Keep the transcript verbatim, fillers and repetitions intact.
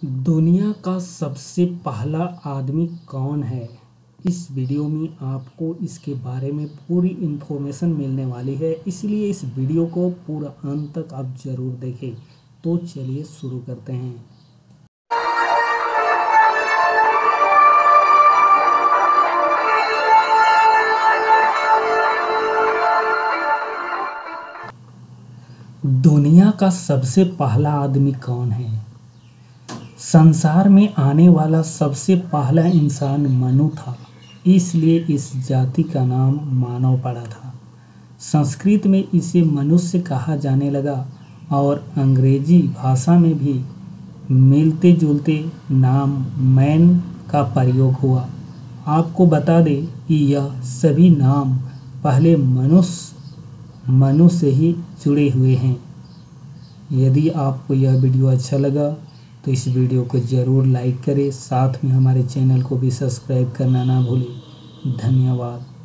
दुनिया का सबसे पहला आदमी कौन है? इस वीडियो में आपको इसके बारे में पूरी इन्फॉर्मेशन मिलने वाली है, इसलिए इस वीडियो को पूरा अंत तक आप ज़रूर देखें। तो चलिए शुरू करते हैं। दुनिया का सबसे पहला आदमी कौन है? संसार में आने वाला सबसे पहला इंसान मनु था, इसलिए इस जाति का नाम मानव पड़ा था। संस्कृत में इसे मनुष्य कहा जाने लगा और अंग्रेजी भाषा में भी मिलते जुलते नाम मैन का प्रयोग हुआ। आपको बता दें कि यह सभी नाम पहले मनुष्य मनु से ही जुड़े हुए हैं। यदि आपको यह वीडियो अच्छा लगा तो इस वीडियो को ज़रूर लाइक करें, साथ में हमारे चैनल को भी सब्सक्राइब करना ना भूलें। धन्यवाद।